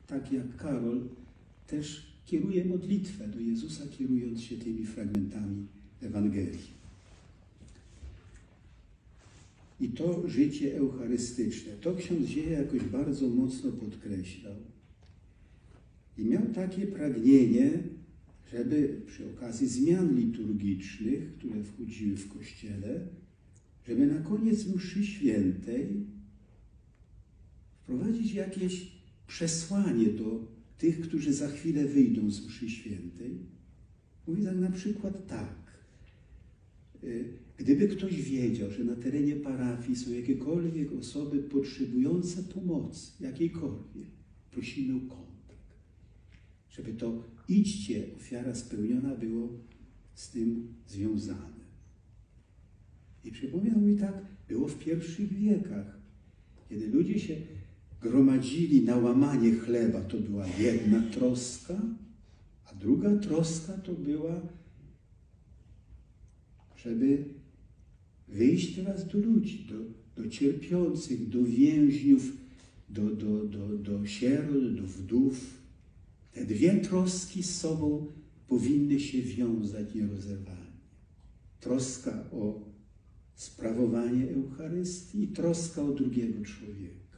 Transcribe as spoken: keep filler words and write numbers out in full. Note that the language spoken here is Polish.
tak jak Karol, też kieruje modlitwę do Jezusa, kierując się tymi fragmentami Ewangelii. I to życie eucharystyczne, to ksiądz Zieja jakoś bardzo mocno podkreślał. I miał takie pragnienie, żeby przy okazji zmian liturgicznych, które wchodziły w Kościele, żeby na koniec mszy świętej wprowadzić jakieś przesłanie do tych, którzy za chwilę wyjdą z mszy świętej. Mówi tak na przykład tak. Gdyby ktoś wiedział, że na terenie parafii są jakiekolwiek osoby potrzebujące pomocy, jakiejkolwiek, prosimy o kontakt. Żeby to idźcie, ofiara spełniona było z tym związane. I przypomniał mi tak, było w pierwszych wiekach, kiedy ludzie się gromadzili na łamanie chleba, to była jedna troska, a druga troska to była, żeby wyjść teraz do ludzi, do, do cierpiących, do więźniów, do, do, do, do sierot, do wdów. Te dwie troski z sobą powinny się wiązać nierozerwalnie. Troska o sprawowanie Eucharystii i troska o drugiego człowieka.